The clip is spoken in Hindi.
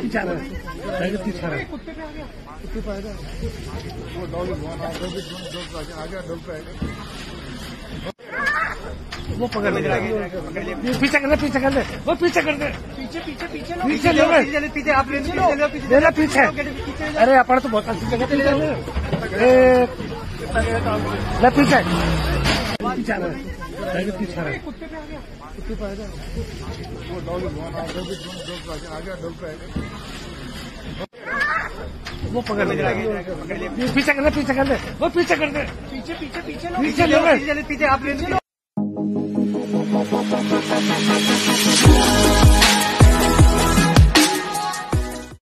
पीछा रहा है, पीछा रहा है। कुत्ते पे आएगा वो डॉग आ गया डॉग पे आएगा वो पकड़ ले पीछे कर दे पीछे कर दे वो पीछे कर दे पीछे पीछे पीछे पीछे ले पीछे आप ले पीछे। अरे अपन तो बहुत अच्छी जगह पे ले पीछे पीछा रहा है, पीछा रहा है। कुत्ते पे आएगा वो डॉग आ गया डॉग पे आएगा वो पकड़ ले पीछे कर दे वो पीछे कर दे पीछे पीछे पीछे पीछे पीछे आप